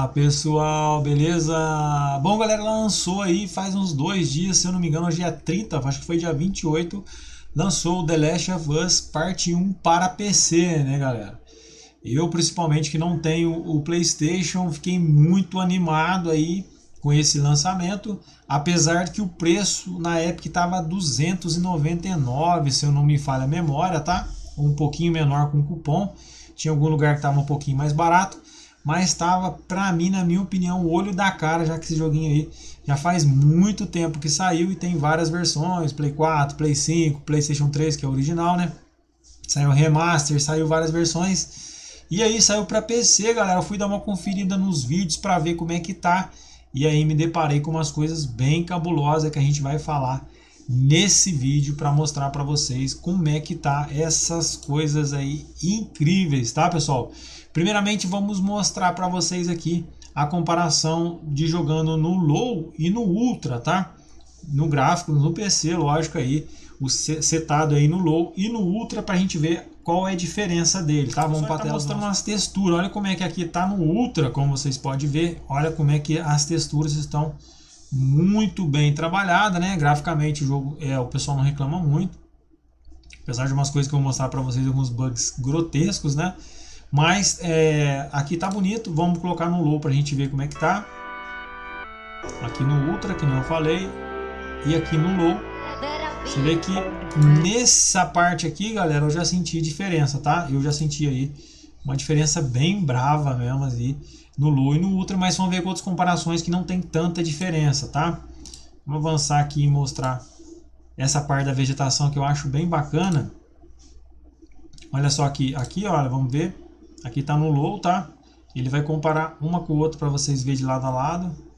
Fala pessoal, beleza? Bom, galera, lançou aí faz uns 2 dias, se eu não me engano, hoje é 30, acho que foi dia 28, lançou o The Last of Us Parte 1 para PC, né, galera? Eu, principalmente, que não tenho o PlayStation, fiquei muito animado aí com esse lançamento, apesar de que o preço na época estava 299, se eu não me falha a memória, tá? Um pouquinho menor com cupom, tinha algum lugar que estava um pouquinho mais barato, mas estava, pra mim, na minha opinião, o olho da cara, já que esse joguinho aí já faz muito tempo que saiu e tem várias versões, Play 4, Play 5, PlayStation 3, que é o original, né? Saiu remaster, saiu várias versões. E aí saiu para PC, galera. Eu fui dar uma conferida nos vídeos para ver como é que tá. E aí me deparei com umas coisas bem cabulosas que a gente vai falar nesse vídeo para mostrar para vocês como é que tá essas coisas aí incríveis, tá, pessoal? Primeiramente vamos mostrar para vocês aqui a comparação de jogando no Low e no Ultra, tá? No gráfico, no PC, lógico aí, o setado aí no Low e no Ultra para a gente ver qual é a diferença dele, tá? Vamos para a tela mostrando umas texturas. Olha como é que aqui tá no Ultra, como vocês podem ver. Olha como é que as texturas estão muito bem trabalhadas, né? Graficamente o jogo, o pessoal não reclama muito. Apesar de umas coisas que eu vou mostrar para vocês, alguns bugs grotescos, né? Mas aqui tá bonito. Vamos colocar no Low para a gente ver como é que tá. Aqui no Ultra, que nem eu falei. E aqui no Low. Você vê que nessa parte aqui, galera, eu já senti diferença, tá? Eu já senti aí uma diferença bem brava mesmo ali no Low e no Ultra, mas vamos ver com outras comparações que não tem tanta diferença, tá? Vamos avançar aqui e mostrar essa parte da vegetação que eu acho bem bacana. Olha só aqui, olha, vamos ver. Aqui tá no Low, tá? Ele vai comparar uma com a outra para vocês verem de lado a lado.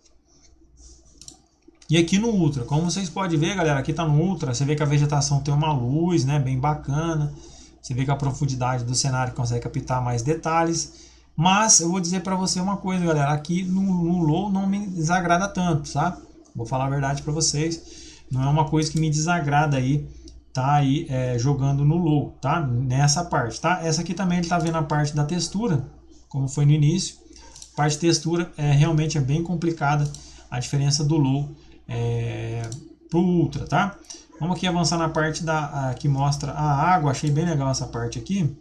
E aqui no Ultra, como vocês podem ver, galera, aqui tá no Ultra, você vê que a vegetação tem uma luz, né, bem bacana. Você vê que a profundidade do cenário consegue captar mais detalhes. Mas eu vou dizer para você uma coisa, galera, aqui no Low não me desagrada tanto, tá? Vou falar a verdade para vocês, não é uma coisa que me desagrada aí, tá aí jogando no Low, tá? Nessa parte, tá? Essa aqui também ele tá vendo a parte da textura, como foi no início. A parte de textura realmente é bem complicada, a diferença do Low pro Ultra, tá? Vamos aqui avançar na parte que mostra a água. Achei bem legal essa parte aqui.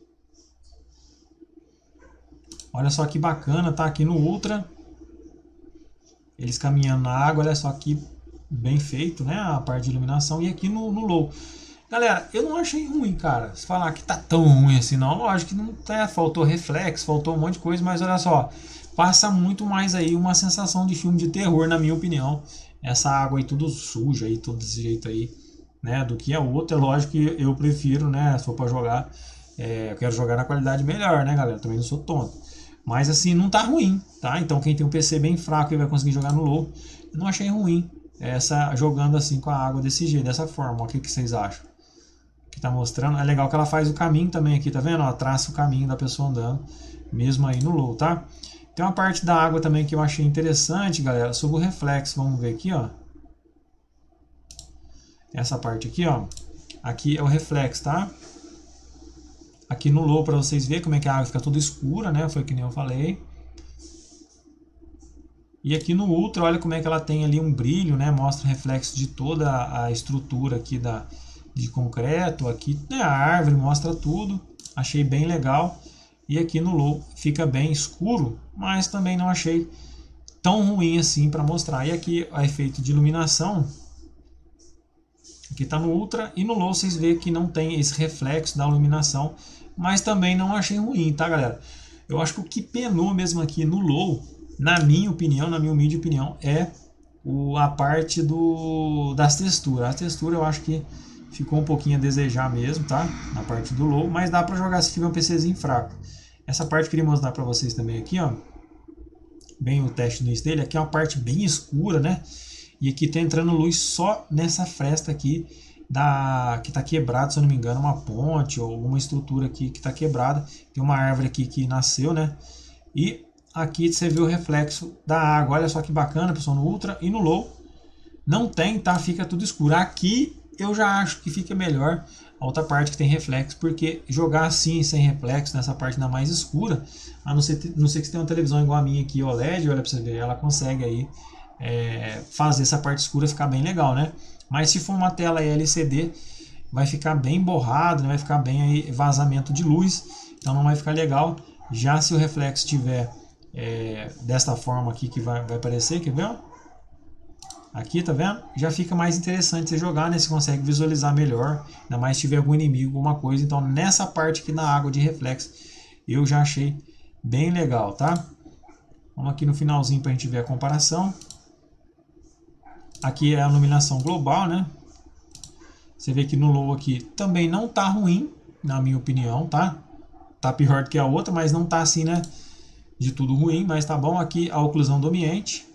Olha só que bacana, tá? Aqui no Ultra eles caminhando na água, olha só que bem feito, né? A parte de iluminação. E aqui no Low, galera, eu não achei ruim, cara. Se falar que tá tão ruim assim, não, lógico que não tá, faltou reflexo, faltou um monte de coisa, mas olha só, passa muito mais aí uma sensação de filme de terror, na minha opinião. Essa água aí tudo suja aí, todo desse jeito aí, né, do que a outra. É lógico que eu prefiro, né, se for pra jogar, eu quero jogar na qualidade melhor, né, galera, também não sou tonto. Mas assim, não tá ruim, tá? Então quem tem um PC bem fraco e vai conseguir jogar no Low, eu não achei ruim jogando assim com a água desse jeito, dessa forma. O que vocês acham? Que tá mostrando, é legal que ela faz o caminho também aqui, tá vendo? Ela traça o caminho da pessoa andando, mesmo aí no Low, tá? Tem uma parte da água também que eu achei interessante, galera, sobre o reflexo. Vamos ver aqui, ó. Essa parte aqui, ó. Aqui é o reflexo, tá? Aqui no Low, para vocês verem como é que a água fica toda escura, né? Foi que nem eu falei. E aqui no Ultra, olha como é que ela tem ali um brilho, né? Mostra o reflexo de toda a estrutura aqui de concreto. Aqui, né, a árvore, mostra tudo. Achei bem legal. E aqui no Low fica bem escuro, mas também não achei tão ruim assim para mostrar. E aqui o efeito de iluminação, aqui está no Ultra, e no Low vocês veem que não tem esse reflexo da iluminação, mas também não achei ruim, tá, galera? Eu acho que o que penou mesmo aqui no Low, na minha opinião, na minha humilde opinião, a parte das texturas. A textura eu acho que ficou um pouquinho a desejar mesmo, tá? Na parte do Low, mas dá para jogar se tiver um PCzinho fraco. Essa parte eu queria mostrar para vocês também aqui, ó. Bem o teste no início dele. Aqui é uma parte bem escura, né? E aqui tá entrando luz só nessa fresta aqui que tá quebrada, se eu não me engano, uma ponte ou alguma estrutura aqui que tá quebrada. Tem uma árvore aqui que nasceu, né? E aqui você vê o reflexo da água. Olha só que bacana, pessoal, no Ultra e no Low. Não tem, tá? Fica tudo escuro. Aqui eu já acho que fica melhor a outra parte que tem reflexo, porque jogar assim, sem reflexo, nessa parte ainda mais escura, a não ser que você tenha uma televisão igual a minha aqui, OLED, olha pra você ver, ela consegue aí fazer essa parte escura ficar bem legal, né? Mas se for uma tela LCD, vai ficar bem borrado, né? Vai ficar bem aí vazamento de luz, então não vai ficar legal. Já se o reflexo tiver desta forma aqui que vai aparecer, quer ver? Aqui, tá vendo? Já fica mais interessante você jogar, né? Você consegue visualizar melhor, ainda mais se tiver algum inimigo, alguma coisa. Então, nessa parte aqui na água de reflexo, eu já achei bem legal, tá? Vamos aqui no finalzinho para a gente ver a comparação. Aqui é a iluminação global, né? Você vê que no low aqui também não tá ruim, na minha opinião, tá? Tá pior do que a outra, mas não tá assim, né? De tudo ruim, mas tá bom. Aqui a oclusão do ambiente.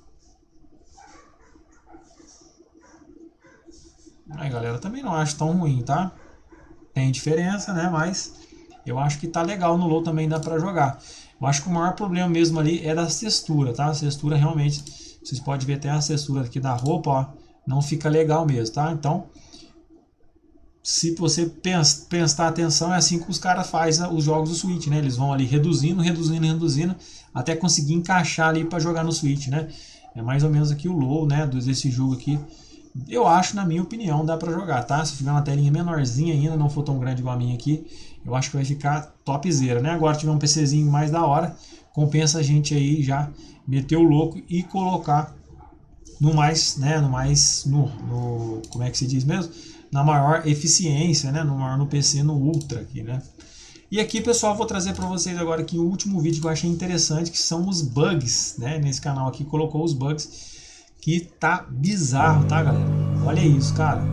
Aí, galera, também não acho tão ruim, tá? Tem diferença, né? Mas eu acho que tá legal no low, também dá pra jogar. Eu acho que o maior problema mesmo ali é da textura, tá? A textura realmente, vocês podem ver até a textura aqui da roupa, ó, não fica legal mesmo, tá? Então, se você prestar atenção, é assim que os caras fazem os jogos do Switch, né? Eles vão ali reduzindo, até conseguir encaixar ali para jogar no Switch, né? É mais ou menos aqui o low, né? Desse jogo aqui. Eu acho, na minha opinião, dá pra jogar, tá? Se tiver uma telinha menorzinha ainda, não for tão grande igual a minha aqui, eu acho que vai ficar topzera, né? Agora, se tiver um PCzinho mais da hora, compensa a gente aí já meter o louco e colocar no mais, né? Como é que se diz mesmo? Na maior eficiência, né? No PC, no Ultra aqui, né? E aqui, pessoal, vou trazer para vocês agora aqui o último vídeo que eu achei interessante, que são os bugs, né? Nesse canal aqui colocou os bugs, que tá bizarro, tá, galera? Olha isso, cara.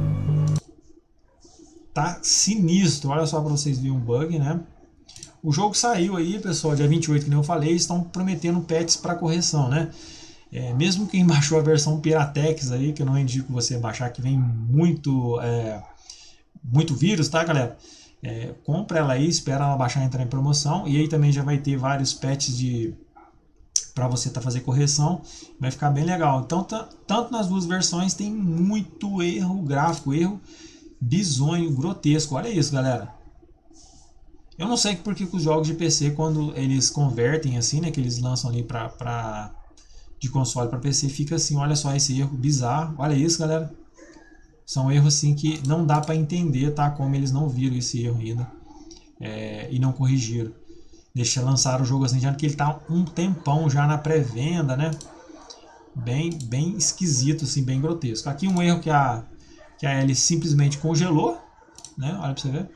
Tá sinistro. Olha só para vocês verem um bug, né? O jogo saiu aí, pessoal, dia 28, que nem eu falei, estão prometendo patches para correção, né? Mesmo quem baixou a versão Piratex aí, que eu não indico você baixar, que vem muito vírus, tá, galera? Compra ela aí, espera ela baixar e entrar em promoção. E aí também já vai ter vários patches para você fazer correção, vai ficar bem legal. Então, tanto nas duas versões tem muito erro gráfico, erro bizonho, grotesco. Olha isso, galera. Eu não sei porque que os jogos de PC, quando eles convertem assim, né, que eles lançam ali de console para PC, fica assim. Olha só esse erro bizarro. Olha isso, galera. São erros assim que não dá para entender, tá? Como eles não viram esse erro ainda e não corrigiram. Lançar o jogo assim, já que ele tá um tempão já na pré-venda, né? Bem esquisito, assim, bem grotesco. Aqui um erro que a Ellie simplesmente congelou, né? Olha pra você ver.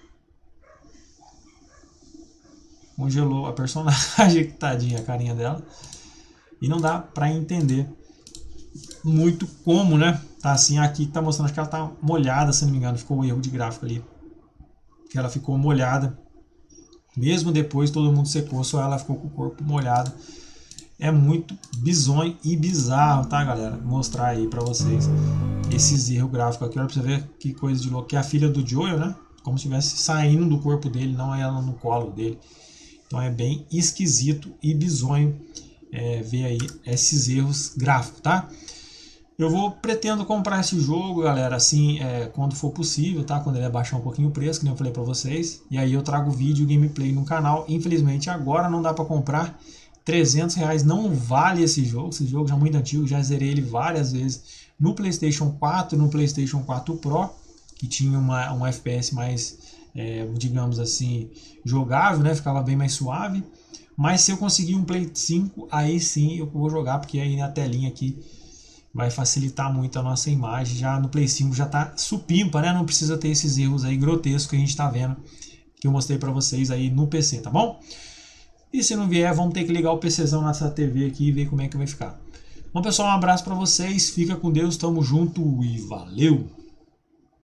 Congelou a personagem, tadinha a carinha dela. E não dá pra entender muito como, né? Tá assim, aqui tá mostrando, acho que ela tá molhada, se não me engano. Ficou um erro de gráfico ali. Que ela ficou molhada. Mesmo depois todo mundo secou, só ela ficou com o corpo molhado. É muito bizonho e bizarro, tá, galera? Vou mostrar aí pra vocês esses erros gráficos aqui. Olha pra você ver que coisa de louco. Que é a filha do Joel, né? Como se estivesse saindo do corpo dele, não ela no colo dele. Então é bem esquisito e bizonho ver aí esses erros gráficos, tá? Eu pretendo comprar esse jogo, galera, assim, quando for possível, tá? Quando ele abaixar um pouquinho o preço, que nem eu falei pra vocês. E aí eu trago vídeo, gameplay no canal. Infelizmente agora não dá pra comprar. R$300 não vale esse jogo já é muito antigo, já zerei ele várias vezes no PlayStation 4, no PlayStation 4 Pro, que tinha um FPS mais, digamos assim, jogável, né? Ficava bem mais suave. Mas se eu conseguir um Play 5, aí sim eu vou jogar, porque aí na telinha aqui vai facilitar muito a nossa imagem. Já no Play 5 já tá supimpa, né? Não precisa ter esses erros aí grotescos que a gente tá vendo, que eu mostrei pra vocês aí no PC, tá bom? E se não vier, vamos ter que ligar o PCzão nessa TV aqui e ver como é que vai ficar. Bom, pessoal, um abraço pra vocês, fica com Deus, tamo junto e valeu!